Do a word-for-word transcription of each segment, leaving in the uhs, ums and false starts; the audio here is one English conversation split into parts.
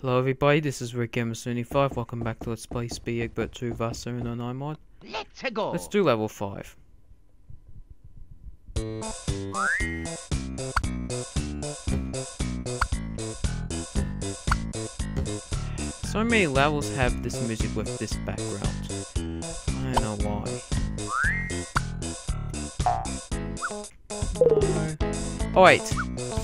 Hello everybody, this is Rick Gamer seventy-five. Welcome back to Let's Play Speedy Eggbert two Vas seven oh nine mod. Let's go. Let's do level five. So many levels have this music with this background. I don't know why. No. Oh wait.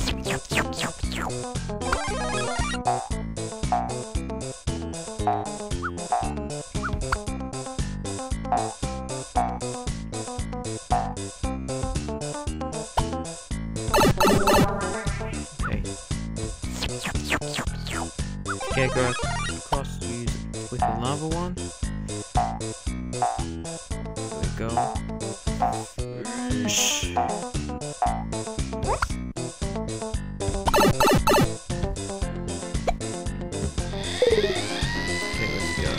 Okay, go across to use it with another one. There we go. Shh. Okay, let's go.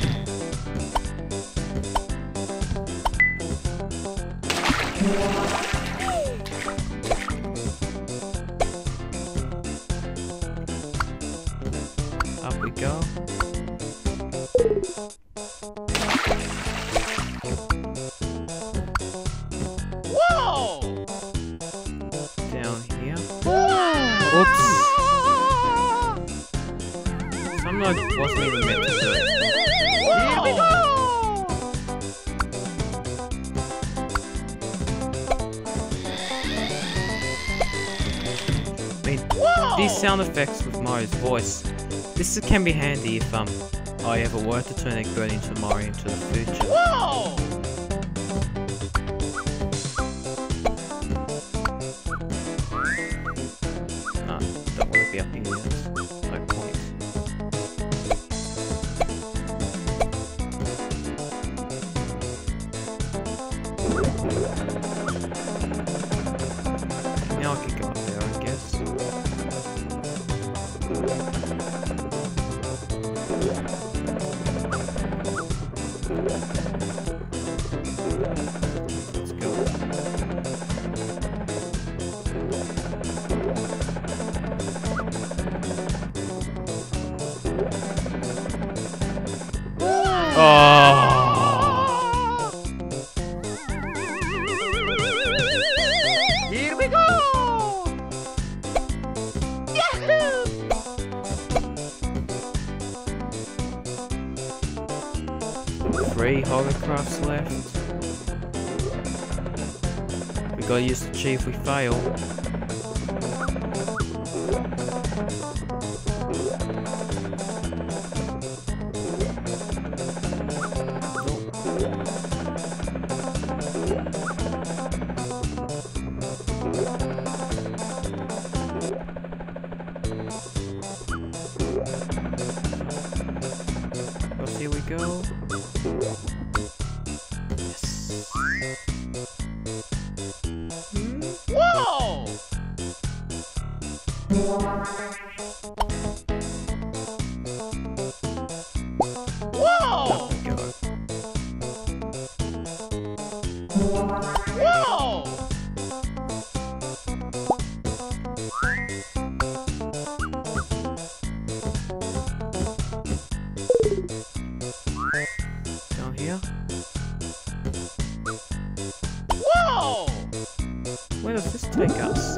Up we go. Whoa! Down here. Whoa! Oops. Something I wasn't even meant to do. Here we go! I mean, Whoa! these sound effects with Mario's voice. This can be handy if um I ever were to turn Eggbert into Mario into the future. Whoa! No, don't want to be up here. There's no point. Now I can go up there, I guess. Let's go. Oh! Here we go! Yahoo! Three hovercrafts left. We gotta use the chi if we fail. Well, here we go. Yes. Whoa! Whoa! Up we go. Whoa! Down here. Whoa! Where does this take us?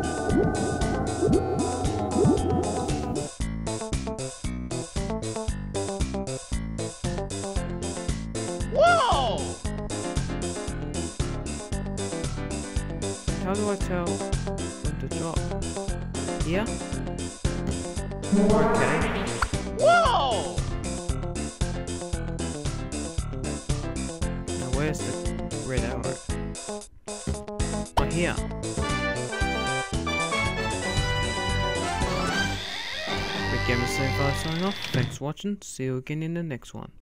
Whoa! How do I tell when to drop? Here? Okay. Whoa! Now where's the red arrow? Oh, here. Rick Gamer seventy-five signing off. Thanks for watching. See you again in the next one.